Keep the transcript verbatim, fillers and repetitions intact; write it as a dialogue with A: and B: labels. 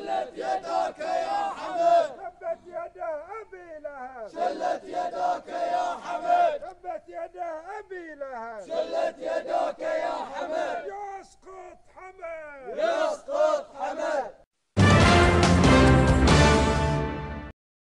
A: شلت يداك يا حمد
B: تبت يدا أبي لهب
A: شلت يداك يا حمد
B: تبت يدا أبي لهب
A: شلت يداك